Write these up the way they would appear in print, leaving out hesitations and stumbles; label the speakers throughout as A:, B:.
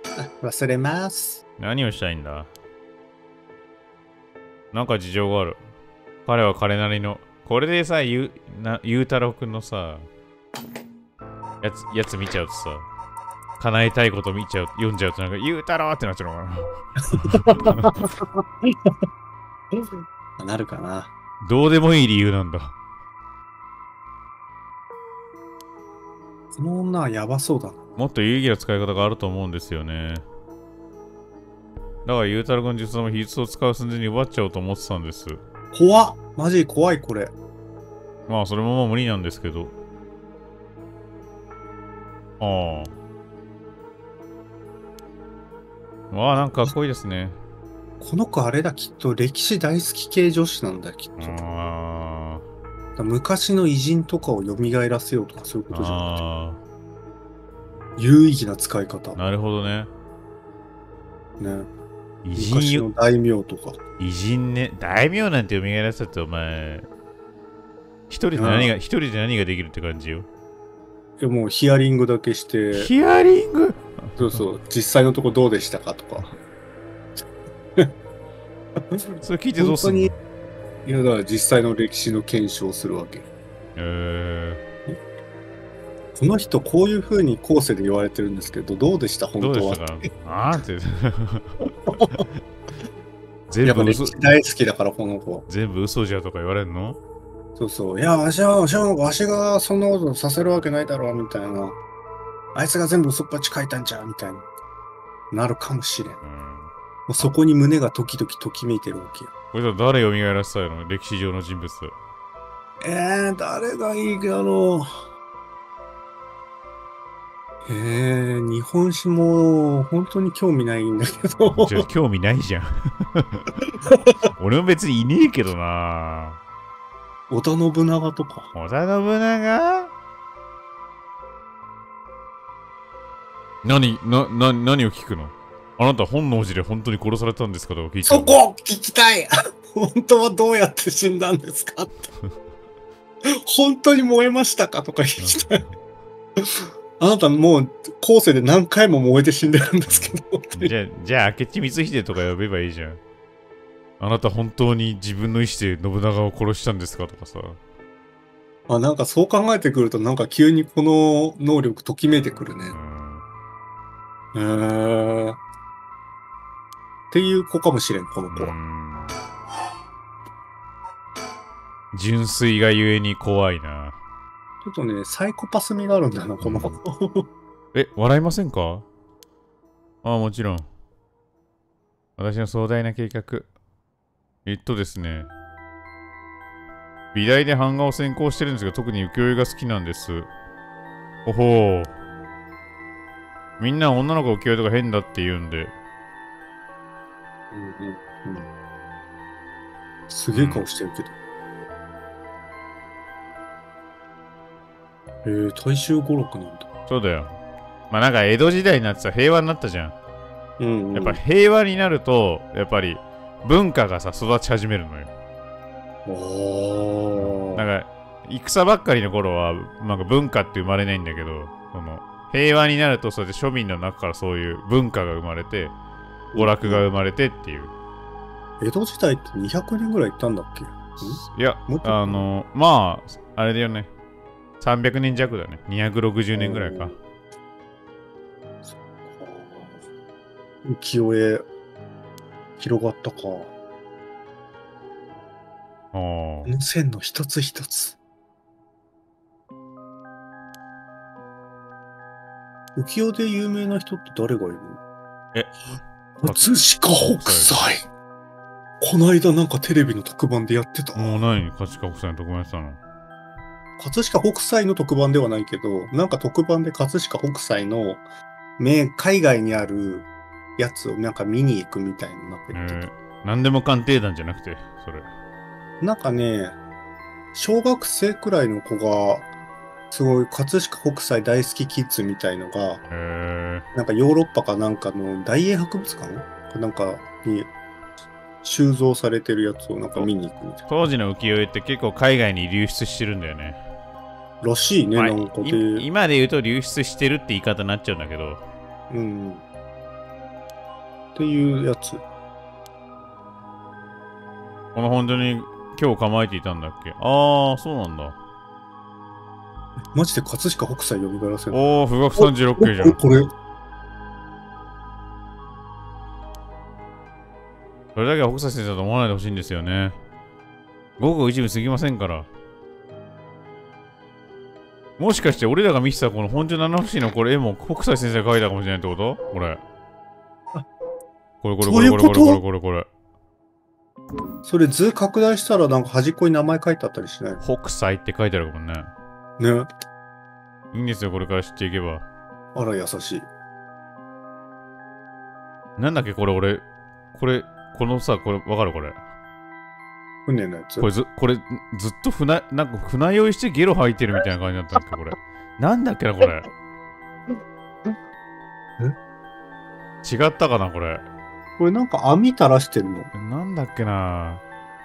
A: 忘れます。
B: 何をしたいんだ？なんか事情がある。彼は彼なりの。これでさ、ゆうたろうくんのさ、やつ見ちゃうとさ、叶えたいこと読んじゃうとなんか、ゆうたろうってなっちゃうのかな。
A: なるかな。
B: どうでもいい理由なんだ。
A: この女はやばそうだな。
B: もっと有意義な使い方があると思うんですよね。だから、ゆうたろうくん実は秘術を使う寸前に奪っちゃおうと思ってたんです。
A: 怖っ。マジ怖い、これ。
B: まあ、それもまあ無理なんですけど。ああ。わあ、なんかかっこいいですね。
A: この子あれだ、きっと歴史大好き系女子なんだ、きっと。
B: あ
A: 昔の偉人とかを蘇らせようとかそういうことじゃなくて。
B: あ。
A: 有意義な使い方。
B: なるほどね。
A: ね。
B: 偉
A: 昔
B: 人
A: の大名とか。
B: 偉人ね。大名なんて蘇らせたってお前、一人で何ができるって感じよ。
A: もうヒアリングだけして、
B: ヒアリング
A: そうそう、実際のとこどうでしたかとか。
B: それ聞いてどうすんの？
A: 本当に、いや、だから実際の歴史の検証をするわけ。この人こういう風に後世で言われてるんですけど、どうでした
B: ど
A: 本当は。
B: うでしたか？あーって。
A: やっぱ歴
B: 全部嘘、
A: 史大好きだから、この子。
B: 全部嘘じゃとか言われるの？
A: そうそう。いや、わしがそんなことさせるわけないだろう、みたいな。あいつが全部嘘っぱち書いたんじゃん、みたいな。なるかもしれん。もうそこに胸が時々ときめいてるわけよ。
B: これじゃ誰蘇らせたいの？歴史上の人物。
A: 誰がいいだろう。日本史も本当に興味ないんだけど。
B: じゃあ興味ないじゃん。俺も別にいねえけどな。
A: 織田信長とか。
B: 織田信長？何を聞くの？あなた本能寺で本当に殺されたんですかとか聞いてるの？
A: そこ聞きたい本当はどうやって死んだんですかって。本当に燃えましたかとか聞きたい。あなたもう後世で何回も燃えて死んでるんですけど。
B: じゃあ明智光秀とか呼べばいいじゃん。あなた本当に自分の意思で信長を殺したんですかとかさ。
A: なんかそう考えてくるとなんか急にこの能力ときめいてくるね。っていう子かもしれん、この子は。
B: 純粋がゆえに怖いな。
A: ちょっとね、サイコパス味があるんだな、この子。
B: 笑いませんか？ああ、もちろん。私の壮大な計画。ですね。美大で版画を専攻してるんですが、特に浮世絵が好きなんです。ほほう。みんな女の子浮世絵とか変だって言うんで。
A: すげえ顔してるけど。大衆語録なんだ。
B: そうだよ。まあなんか江戸時代になってさ、平和になったじゃん。やっぱ平和になると、やっぱり文化がさ、育ち始めるのよ。なんか、戦ばっかりの頃は、なんか文化って生まれないんだけど、平和になると、そうやって庶民の中からそういう文化が生まれて、娯楽が生まれてっていう。
A: 江戸時代って200年ぐらい行ったんだっけ？
B: いや、まあ、あれだよね。300年弱だね。260年ぐらいか。
A: 浮世絵、広がったか。この線の一つ一つ。浮世で有名な人って誰がいるの？葛飾北斎。この間なんかテレビの特番でやってた。
B: もう何？葛飾北斎の特番やってたの？
A: 葛飾北斎の特番ではないけど、なんか特番で葛飾北斎の海外にあるやつをなんか見に行くみたいな言ってた。
B: 何でも鑑定団じゃなくて、それ。
A: なんかね、小学生くらいの子が、すごい葛飾北斎大好きキッズみたいのが、なんかヨーロッパかなんかの大英博物館かなんかに収蔵されてるやつをなんか見に行くみたいな。
B: 当時の浮世絵って結構海外に流出してるんだよね。
A: らしいね、なんかで。
B: 今で言うと流出してるって言い方になっちゃうんだけど、
A: ていうやつ。
B: この本当に今日構えていたんだっけ？ああ、そうなんだ。
A: マジで葛飾北斎蘇らせるの？
B: おー、富岳36景じゃん。
A: これ。
B: それだけは北斎先生だと思わないでほしいんですよね。ごく一部過ぎませんから。もしかして俺らが見てたこの本所七不思議のこれ絵も北斎先生が描いたかもしれないってこと？これ。これこれこれこれこれこれこれこれ。
A: それ図拡大したらなんか端っこに名前書いてあったりしない？
B: 北斎って書いてあるかもね。
A: ね。
B: いいんですよ、これから知っていけば。
A: あら優しい。
B: なんだっけこれ俺、このさ、これわかるこれ。
A: 船のやつ。
B: これずっとなんか船酔いしてゲロ吐いてるみたいな感じだったんだっけこれ。なんだっけなこれ。違ったかなこれ。
A: これなんか網垂らしてるの？
B: なんだっけな。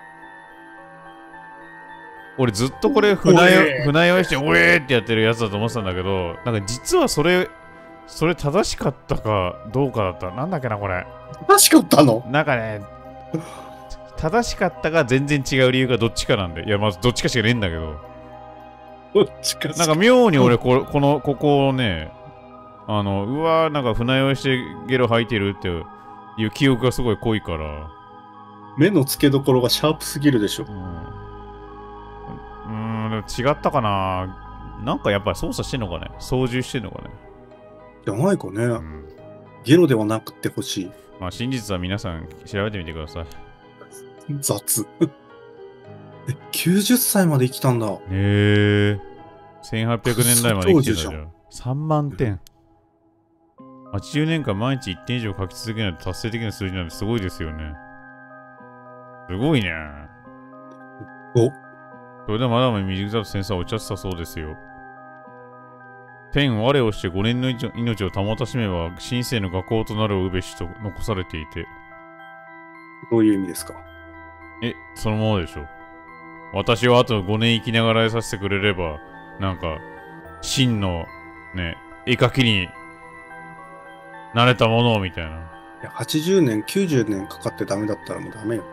B: 俺ずっとこれ船酔いして、おえーってやってるやつだと思ってたんだけど、なんか実はそれ正しかったかどうかだった。なんだっけな、これ。
A: 正しかったの？
B: なんかね、正しかったが全然違う理由がどっちかなんで。いや、まずどっちかしかねえんだけど。
A: どっちかし
B: なんか妙に俺ここをね、うわー、なんか船酔いしてゲロ吐いてるっていう記憶がすごい濃いから。
A: 目の付けどころがシャープすぎるでしょ。
B: でも違ったかな。なんかやっぱり操作してんのかね。操縦してんのかね。
A: じゃないかね。ゲロではなくてほしい。
B: まあ真実は皆さん調べてみてください。
A: 雑。90歳まで生きたんだ。
B: へえ。1800年代まで生きてたじゃん。3万点。80年間毎日1点以上書き続けないと達成的な数字なんてすごいですよね。すごいね。
A: お。
B: それでもまだまだ未熟だと先生はおっしゃってたそうですよ。天我をして5年の命を保たしめば、神聖の学校となるうべしと残されていて。
A: どういう意味ですか？
B: そのままでしょ。私はあと5年生きながらえさせてくれれば、なんか、真の、ね、絵描きになれたものをみたいな。い
A: や、80年、90年かかってダメだったらもうダメよ。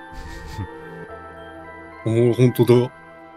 A: おお、ほんとだ。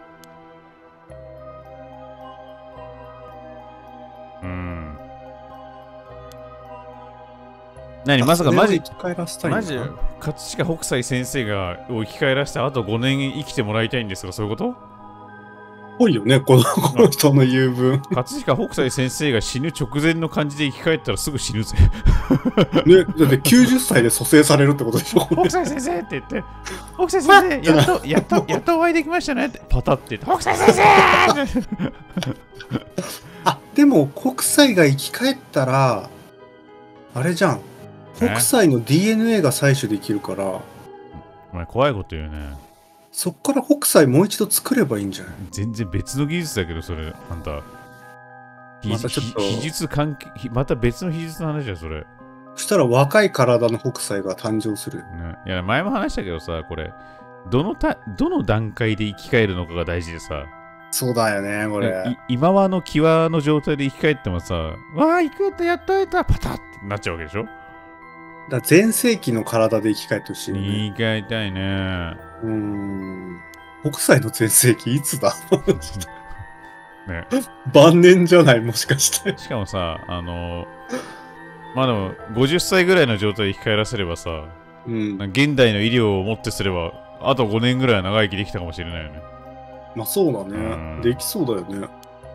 B: まさかマジ、
A: 葛
B: 飾北斎先生が生き返らせてあと5年生きてもらいたいんですが、そういうこと？
A: ぽいよね、この人の言う分。
B: 葛飾北斎先生が死ぬ直前の感じで生き返ったらすぐ死ぬぜ。
A: ね、だって90歳で蘇生されるってことでしょ。
B: 北斎先生って言って、北斎先生、やっとお会いできましたねって、パタって言って、北斎先生
A: あ、でも北斎が生き返ったら、あれじゃん。北斎の DNA が採取できるから。
B: お前怖いこと言うね。
A: そっから北斎もう一度作ればいいんじゃない？
B: 全然別の技術だけど、それ、あんた。
A: またちょっと
B: 秘術関係、また別の秘術の話だよ、それ。
A: そしたら若い体の北斎が誕生する。
B: ね、いや、前も話したけどさ、これ、どの段階で生き返るのかが大事でさ。
A: そうだよね、これ。
B: 今はの際の状態で生き返ってもさ、わあ、生き返った、やっと会えた、パタッってなっちゃうわけでしょ？
A: だ全盛期の体で生き返ってほしいよね。
B: 生き返りたいね。
A: 北斎の全盛期いつだ？
B: ね、
A: 晩年じゃない、もしかして。
B: しかもさ、まあでも、50歳ぐらいの状態で生き返らせればさ、現代の医療をもってすれば、あと5年ぐらいは長生きできたかもしれないよね。
A: まあそうだね。できそうだよね。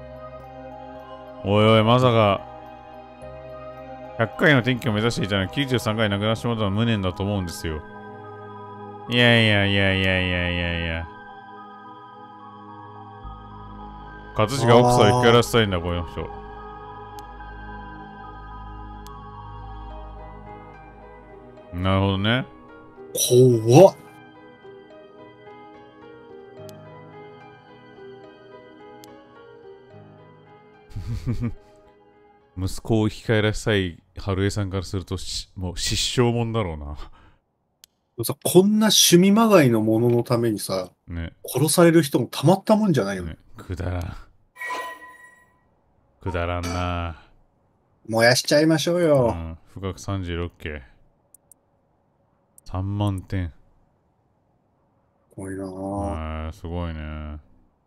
B: おいおい、まさか、100回の転機を目指していたのに93回亡くなってしまったのは無念だと思うんですよ。いやいやいやいやいやいやいや。葛飾北斎を光らせたいんだ、この人。なるほどね。
A: 怖っ。
B: 息子を生き返らせたい春江さんからするともう失笑もんだろうな。
A: こんな趣味まがいのもののためにさ、
B: ね、
A: 殺される人もたまったもんじゃないよね。
B: くだらん。くだらんな。
A: 燃やしちゃいましょうよ。
B: 富岳36景。 3万点。
A: すごいなぁ。
B: すごいね。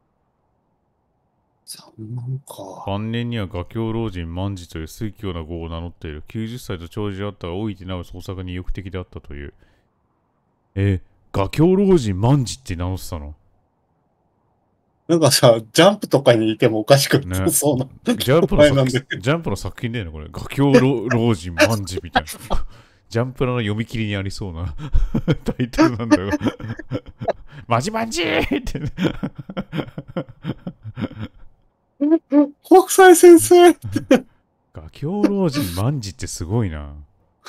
A: 3万か。
B: 晩年には画狂老人万事という水教な号を名乗っている。90歳と長寿であったが、老いてなお創作に意欲的であったという。画狂老人万事って名乗ってたの？
A: なんかさ、ジャンプとかにいてもおかしくな
B: ね。
A: さそうな
B: ジャンプの作
A: 名前なんで。
B: ジャンプの作品だよね、これ。画狂老人万事みたいな。ジャンプの読み切りにありそうなタイトルなんだよ。マジマジーってね。
A: 北斎先生。
B: 画狂老人万事ってすごいな。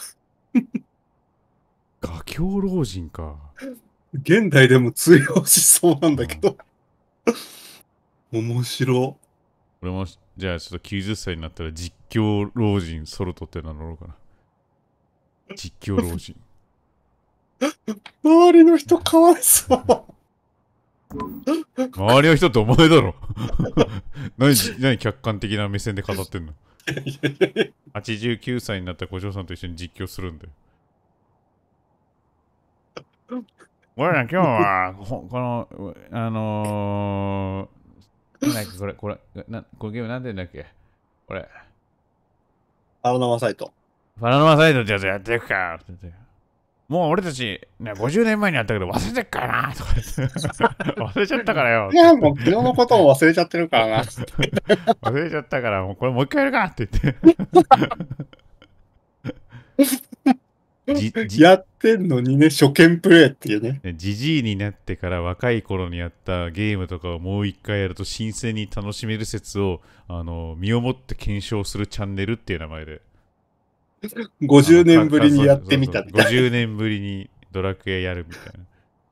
B: 画狂老人か。
A: 現代でも通用しそうなんだけど。面白。
B: 俺も、じゃあちょっと90歳になったら実況老人ソルトって名乗ろうかな。実況老人。
A: 周りの人かわいそう。
B: 周りの人ってお前だろ。何客観的な目線で語ってんの。89歳になった小嬢さんと一緒に実況するんだよ。俺ら今日は、この、なんだっけ、これゲームなんて言うんだっけこれ。
A: アロナマサイト。
B: パラノマサイドってやつやっていくかって言って。もう俺たち、ね、50年前にやったけど忘れてっからなとか言って。忘れちゃったからよ。
A: いや、もう昨日のことも忘れちゃってるからな。
B: 忘れちゃったから、もうこれもう一回やるかって言って。
A: やってんのにね、初見プレイっていうね。
B: じじいになってから若い頃にやったゲームとかをもう一回やると新鮮に楽しめる説を身をもって検証するチャンネルっていう名前で
A: 50年ぶりにやってみたみたいな。
B: 50年ぶりにドラクエやるみたいな。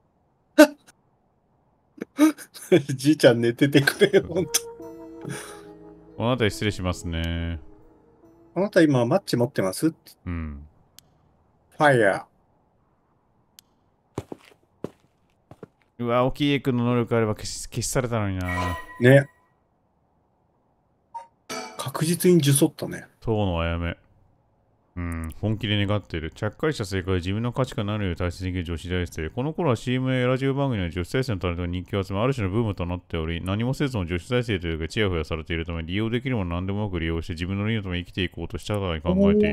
A: じいちゃん寝ててくれよ、ほんと。
B: この辺り失礼しますね。
A: あなた今マッチ持ってます？
B: うん。
A: ファイヤ
B: うわ、沖江君の能力あれば消しされたのにな。
A: ー。ね。確実に呪詛ったね。
B: 塔のあやめ。うん、本気で願っている。ちゃっかりした正解は自分の価値観になるよう大切にできる女子大生。この頃は CM やラジオ番組の女子大生のタレントが人気を集め、ある種のブームとなっており、何もせずも女子大生というかチヤホヤされているため、利用できるもの何でも多く利用して自分の利のために生きていこうとしたからに考えている。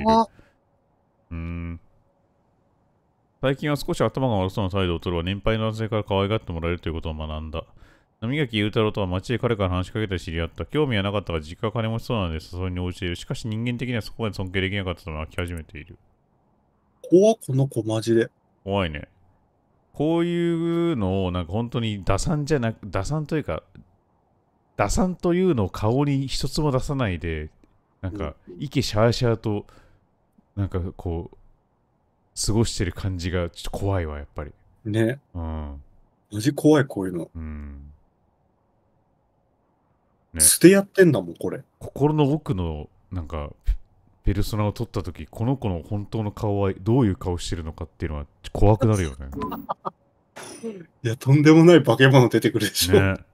B: 最近は少し頭が悪そうな態度を取るは年配の男性から可愛がってもらえるということを学んだ。波垣裕太郎とは街で彼から話しかけて知り合った。興味はなかったが実家は金持ちそうなので誘いに応じている。しかし人間的にはそこまで尊敬できなかったため飽き始めている。
A: 怖っ、この子マジで。
B: 怖いね。こういうのをなんか本当に打算じゃなく、打算というか、打算というのを顔に一つも出さないで、なんか、息シャーシャーと、なんかこう、過ごしてる感じがちょっと怖いわ、やっぱり。
A: ね。
B: うん。
A: マジ怖い、こういうの。
B: うん。ね。
A: 素でやってんだもん、これ。
B: 心の奥の、なんか、ペルソナを取ったとき、この子の本当の顔はどういう顔してるのかっていうのは怖くなるよね。
A: いや、とんでもない化け物出てくるでしょ。
B: ね。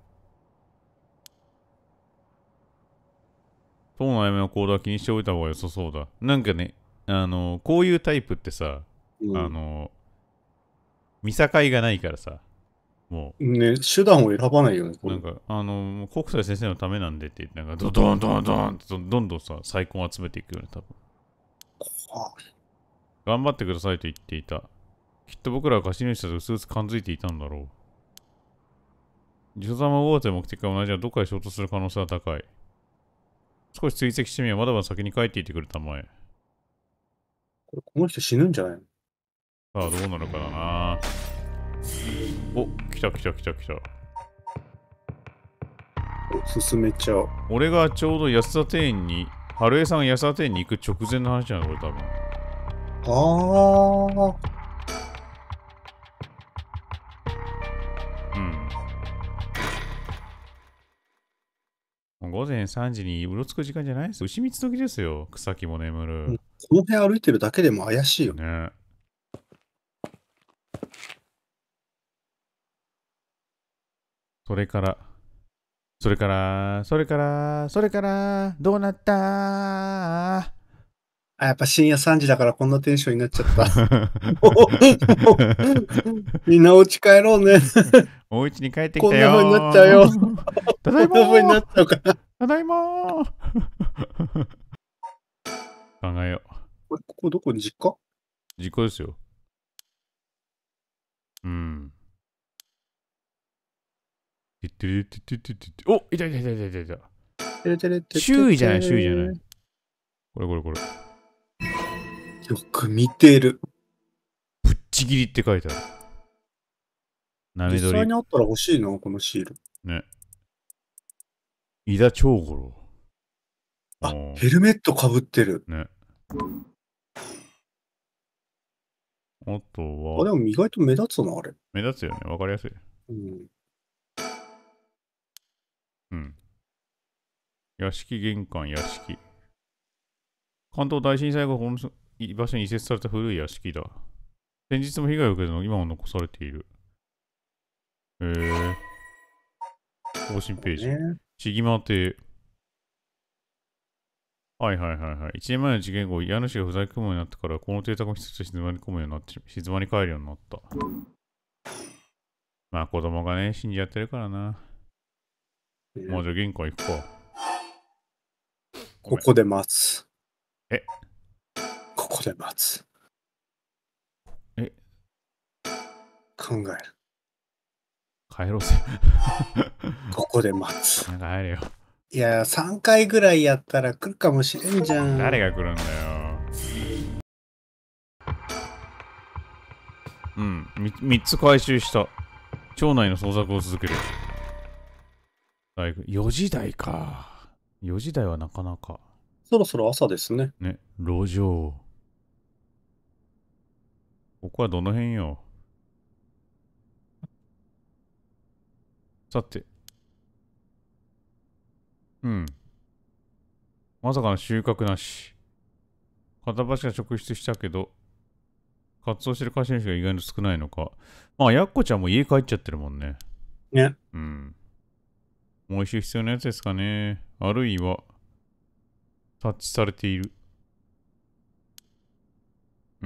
B: 当のあやめの行動は気にしておいた方が良さそうだ。なんかね、こういうタイプってさ、
A: うん、
B: 見境がないからさ、も
A: ね、手段を選ばないよね、
B: う、
A: これ。
B: なんか、国際先生のためなんでって言って、なんか、ドンドンドンってどんどんさ、再婚を集めていくよね、多分。頑張ってくださいと言っていた。きっと僕らは貸し主だと薄々感づいていたんだろう。自殺も大手目的が同じはどっかで衝突する可能性は高い。少し追跡してみよう。まだまだ先に帰っていってくれたまえ。
A: この人死ぬんじゃないの？
B: さあ、どうなるかだな。お、来た来た来た来た。
A: 進めちゃう。
B: 俺がちょうど安田庭園に、春江さんが安田庭園に行く直前の話なの、これ多分。
A: ああ。
B: うん。午前3時にうろつく時間じゃないですよ。牛蜜時ですよ。草木も眠る。
A: この辺歩いてるだけでも怪しいよね。
B: ね。それから、どうなった
A: あ、やっぱ深夜3時だからこんなテンションになっちゃった。もうみんなお家帰ろうね。
B: お家に帰ってき
A: こん
B: たよー。
A: な風になっちゃうよ。
B: ただいま
A: こんな風になっ
B: ー。
A: ちゃうから。
B: ただいまー。考えよう。
A: ここどこに実家？
B: 実家ですよ。うん。てってれってってってってって。お、いたいたいたいたいたいた。
A: てれてれってってって
B: 周囲じゃない、周囲じゃない。これこれこれ。
A: よく見てる。
B: ぶっちぎりって書いてある。なめ
A: 実
B: どり。
A: 際にあったら欲しいな、このシール。
B: ね。井田長五郎。
A: あ、ヘルメットかぶってる。
B: ね。あと
A: あ、で
B: は、
A: も意外と目立つな、あれ。
B: 目立つよね。わかりやすい。
A: うん。
B: うん。屋敷玄関屋敷。関東大震災後、この場所に移設された古い屋敷だ。先日も被害を受けたのが今も残されている。更新ページ。ちぎま亭。はいはいはいはい。1年前の事件後、家主が不在雲になってから、この邸宅も一つ静まり込むようになって、静まり返るようになった。まあ子供がね、死んじゃってるからな。まあじゃあ玄関行くか。
A: ここで待つ。
B: え？
A: ここで待つ。
B: え？
A: 考える。
B: 帰ろうぜ。
A: ここで待つ。
B: なんか入れよ。
A: いや、3回ぐらいやったら来るかもしれんじゃん。
B: 誰が来るんだよ。うん。3つ回収した。町内の捜索を続ける。4時台か。4時台はなかなか。
A: そろそろ朝ですね。
B: ね、路上。ここはどの辺よ。さて。うん。まさかの収穫なし。片橋が直出したけど、活動してる会社主が意外と少ないのか。まあ、やっこちゃんも家帰っちゃってるもんね。
A: ね。
B: うん。もう一周必要なやつですかね。あるいは、タッチされている。うん。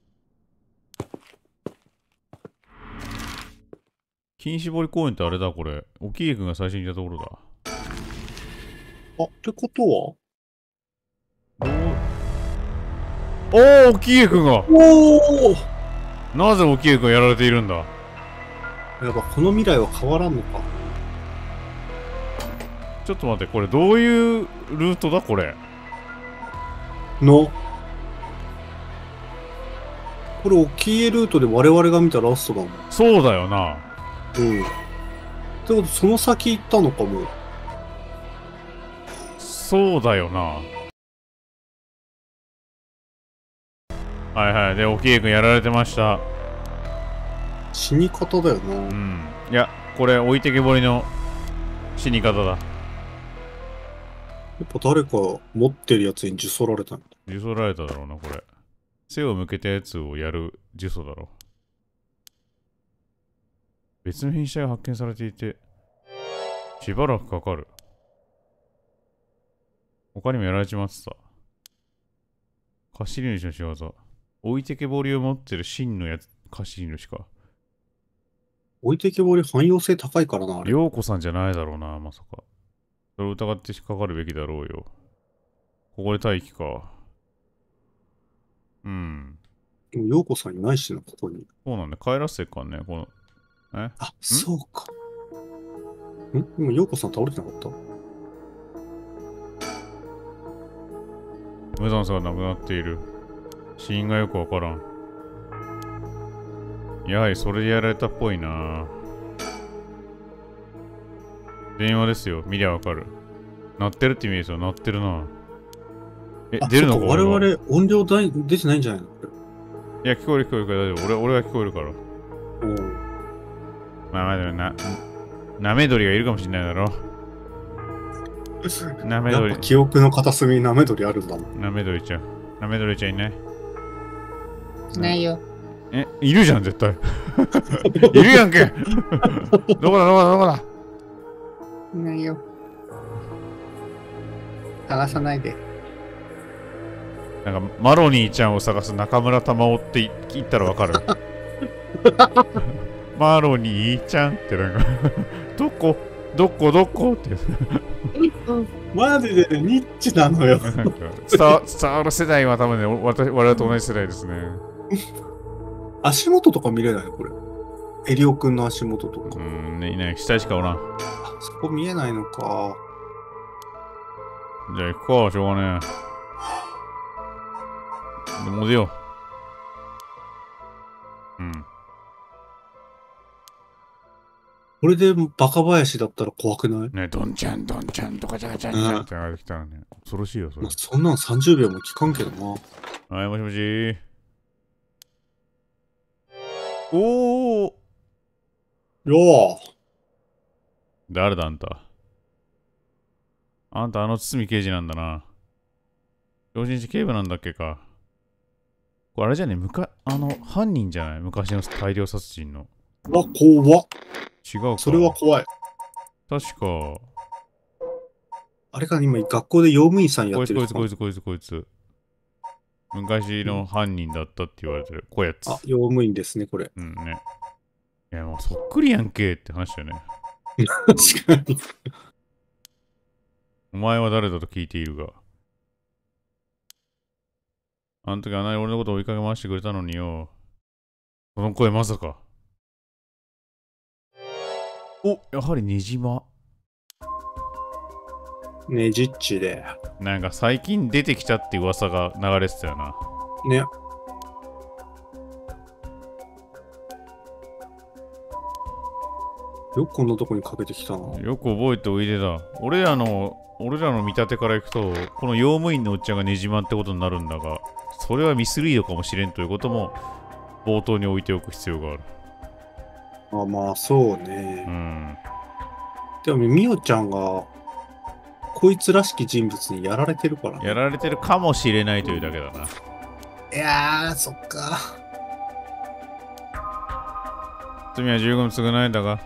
B: 金絞り公園ってあれだ、これ。沖江くんが最初にいたところだ。
A: あ、ってことは
B: おー、沖江くんが
A: おお
B: なぜ沖江くんがやられているんだ。
A: やっぱこの未来は変わらんのか。
B: ちょっと待って、これどういうルートだこれ。
A: これ沖江ルートで我々が見たラストだもん。
B: そうだよな。
A: うん。ってことその先行ったのかも。
B: そうだよな。はいはい。で、沖江くんやられてました。
A: 死に方だよな。
B: うん。いや、これ置いてけぼりの死に方だ。
A: やっぱ誰か持ってるやつに呪詛られたんだ。
B: 呪詛られただろうな、これ。背を向けたやつをやる呪詛だろう。別の変死体が発見されていて、しばらくかかる。他にもやられちまってた。貸し主の仕業。置いてけぼりを持ってる真のやつ、貸し主か。
A: 置いてけぼり汎用性高いからな、あれ。
B: 陽子さんじゃないだろうな、まさか。それを疑って引っかかるべきだろうよ。ここで待機か。うん。
A: でも陽子さんいないしな、ここに。
B: そうなんだ。帰らせっかね、この。
A: あ、そうか。でも陽子さん倒れてなかった？
B: 無残さがなくなっている。死因がよくわからん。やはりそれでやられたっぽいな。電話ですよ。見りゃわかる。鳴ってるって意味ですよ。鳴ってるな。出るのか
A: 我々音量出てないんじゃないのこ
B: れ。いや、聞こえる聞こえるから大丈夫。俺が聞こえるから。まあでもなめどりがいるかもしれないだろ。なめどり。
A: やっぱ記憶の片隅になめどりあるんだもん。
B: なめどりちゃん。なめどりちゃんいない？
A: いないよ。
B: いるじゃん、絶対。いるやんけ。どこだ
A: いないよ。探さないで。
B: なんか、マロニーちゃんを探す中村玉緒って言ったらわかる。マロニーちゃんってなんかどこって。
A: マジでニッチなのよ。
B: なんか伝わる世代は多分ね、我々と同じ世代ですね。
A: 足元とか見れないのこれ。エリオくんの足元とか。
B: ね、いない。下しかおらん。
A: あそこ見えないのか。
B: じゃあ行くか、しょうがねえ。もう出よう。
A: これでバカ林だったら怖くない？
B: ね、どんちゃんとかじゃじゃんじゃんって流れてきたらね、恐ろしいよ、それ。
A: まあ、そんなん30秒も聞かんけどな。
B: はい、もしもし。おー。
A: よ
B: 誰だ、あんた。あんた、堤刑事なんだな。超新士警部なんだっけか。これあれじゃね、犯人じゃない？昔の大量殺人の。
A: わ、怖っ。
B: 違うか。
A: それは怖い。
B: 確か。
A: あれか、今、学校で用務員さんやってる人か。
B: こいつ。昔の犯人だったって言われてる。こやつ。
A: あ、用務員ですね、これ。
B: うんね。いや、もうそっくりやんけって話だよね。
A: 確かに。
B: お前は誰だと聞いているが。あの時あんなに俺のこと追いかけ回してくれたのによ。その声まさか。お、やはりねじま。
A: ねじっちで。
B: なんか最近出てきたって噂が流れてたよな。
A: ね。よくこんなとこにかけてきたな。
B: よく覚えておいでだ。俺らの見立てからいくと、この用務員のおっちゃんがねじまってことになるんだが、それはミスリードかもしれんということも冒頭に置いておく必要がある。
A: あ、まあ、そうね。でも、みおちゃんが、こいつらしき人物にやられてるからね。
B: やられてるかもしれないというだけだな。
A: いやー、そっか。
B: 罪は十分償いだが。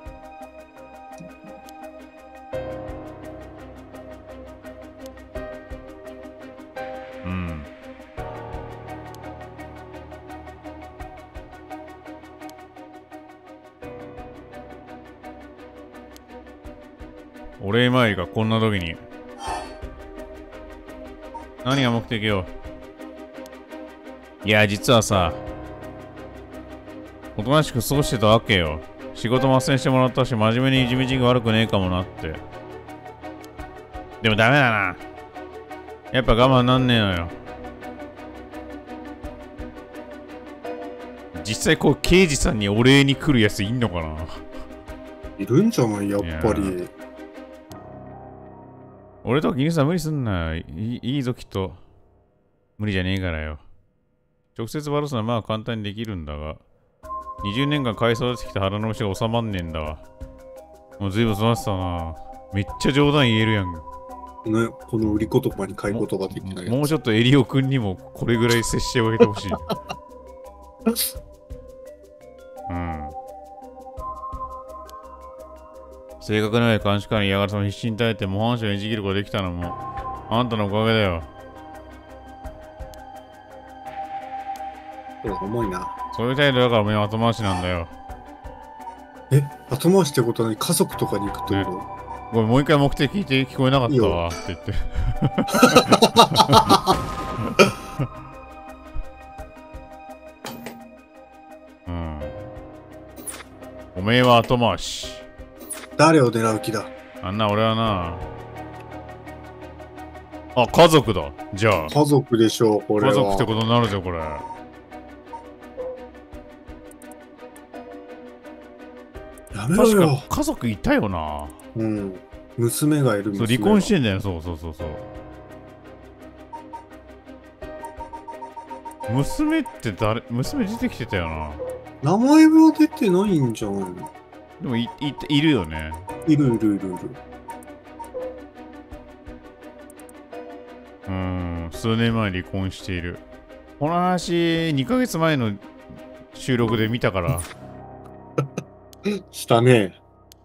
B: お礼参りがこんな時に。何が目的よ。いや、実はさ、おとなしく過ごしてたわけよ。仕事も斡旋してもらったし、真面目に地道が悪くねえかもなって。でもダメだな。やっぱ我慢なんねえのよ。実際こう、刑事さんにお礼に来るやついんのかな？
A: いるんじゃないやっぱり。
B: 俺と銀さん無理すんな。いいぞきっと。無理じゃねえからよ。直接バラすのはまあ簡単にできるんだが、20年間買い育ててきた腹の虫が収まんねえんだわ。もう随分育ってたな。めっちゃ冗談言えるやん。
A: ね、この売り言葉に買い言葉できない。
B: もうちょっとエリオくんにもこれぐらい接してあげてほしい。正確な監視下に嫌がらせも必死に耐えて模範囚を演じ切ることができたのもあんたのおかげだよ。
A: 重いな。
B: そういう態度だからお前は後回しなんだよ。
A: 後回しってことは家族とかに行くというの？
B: ごめん、もう一回目的聞いて聞こえなかったわって言って。おめえは後回し。
A: 誰を狙う気だ？
B: あんな俺はな。あ、家族だ。じゃあ。
A: 家族でしょう、これは。
B: 家族ってことになるぜ、これ。
A: やめろよ。
B: 確か家族いたよな。
A: 娘がいる。
B: そう、離婚してんだよ。そう。娘って誰？娘出てきてたよな。
A: 名前は出てないんじゃん。
B: でもいるよね。
A: いる。
B: 数年前離婚している。この話、2ヶ月前の収録で見たから。
A: したね。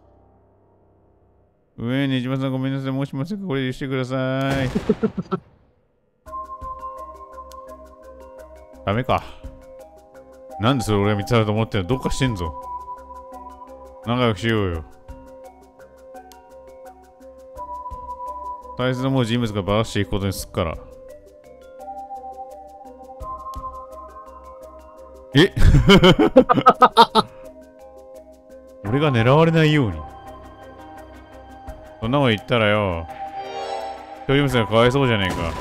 B: 上ねじまさんごめんなさい。もしもしこれでしてください。 ダメか。なんでそれ俺が見つかると思ってんの？どっかしてんぞ。仲良くしようよ。大切なもう人物がばらしていくことにすっから。え俺が狙われないように。そんなもん言ったらよ、一人娘がかわいそうじゃねえか。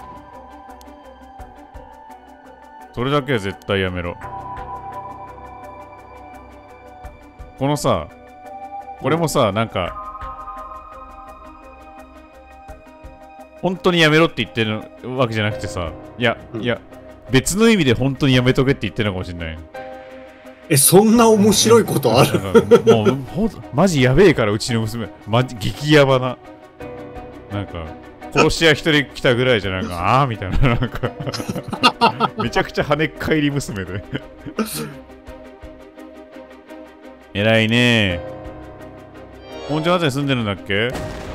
B: それだけは絶対やめろ。このさ、これもさ、なんか、本当にやめろって言ってるわけじゃなくてさ、いや、別の意味で本当にやめとけって言ってるのかもしれない。
A: そんな面白いことある？
B: もう、マジやべえから、うちの娘。マジ、激ヤバな。なんか、殺し屋一人来たぐらいじゃなんか、ああみたいな、なんか、めちゃくちゃ跳ねっ返り娘で。偉いねー。本庄あたり住んでるんだっけ？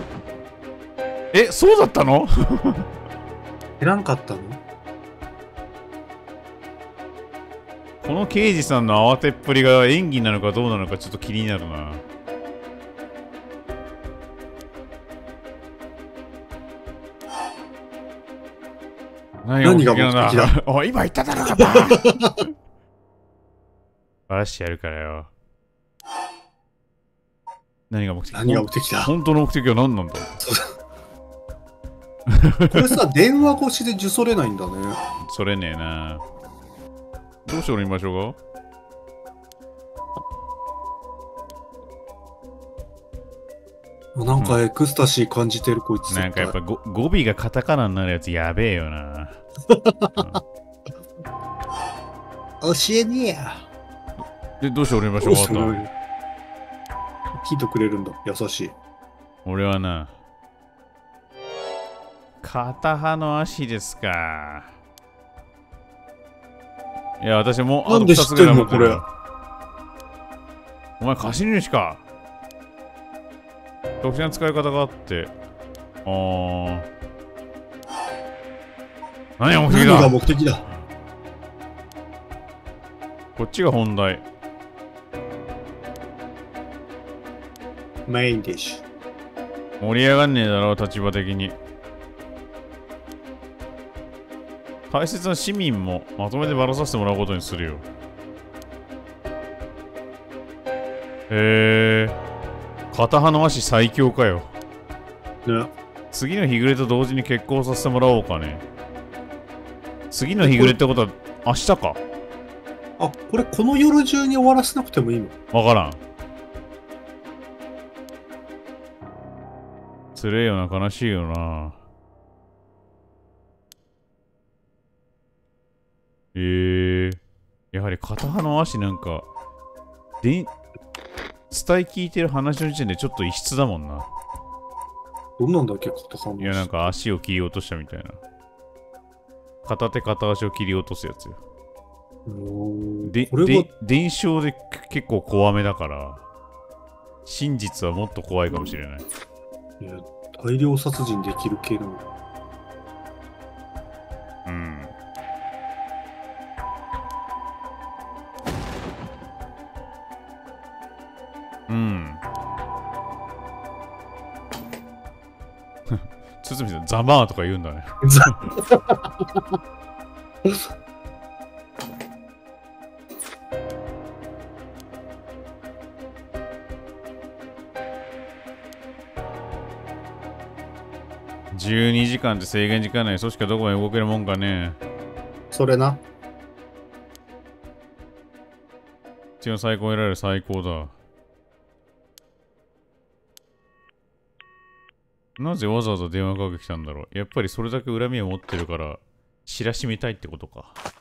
B: そうだったの？
A: 知らんかったの？
B: この刑事さんの慌てっぷりが演技なのかどうなのかちょっと気になるな。
A: 何が目的だ？
B: おい、今言っただろうかな。バラしてやるからよ。何が目的？
A: 何が目的だ？
B: 本当の目的は何なんだ？
A: これさ、電話越しで受それないんだね。
B: それねえな。どうして俺見ましょう
A: か？なんかエクスタシー感じてる、こいつ。
B: なんかやっぱ語尾がカタカナになるやつやべえよな。
A: 教えねえや。
B: で、どうして俺見ましょうか？
A: 聞いてくれるんだ。優しい。
B: 俺はな、片刃の足ですか。いや、私もう
A: なんで知ってんのこれ。
B: お前貸し主か。特殊な使い方があって。何が目的だ？
A: 何が目的だ？
B: こっちが本題。
A: メインディッシュ。
B: 盛り上がんねえだろ、立場的に。大切な市民もまとめてバラさせてもらうことにするよ。片刃の足最強かよ。
A: ね。
B: 次の日暮れと同時に結婚させてもらおうかね。次の日暮れってことは明日か。
A: あ、これこの夜中に終わらせなくてもいいの？
B: わからん。つれえよな、悲しいよな。やはり片刃の足なんか、伝え聞いてる話の時点でちょっと異質だもんな。
A: どんなんだっけ、片刃の足。
B: いや、なんか足を切り落としたみたいな。片手片足を切り落とすやつよ。伝承で結構怖めだから、真実はもっと怖いかもしれない。
A: いや、大量殺人できる系の。
B: うん。うん。堤さん、ざまーとか言うんだね。12時間って制限時間内、組織はどこまで動けるもんかね。
A: それな。
B: 一番最高得られる最高だ。なぜわざわざ電話かけてきたんだろう。やっぱりそれだけ恨みを持ってるから、知らしめたいってことか。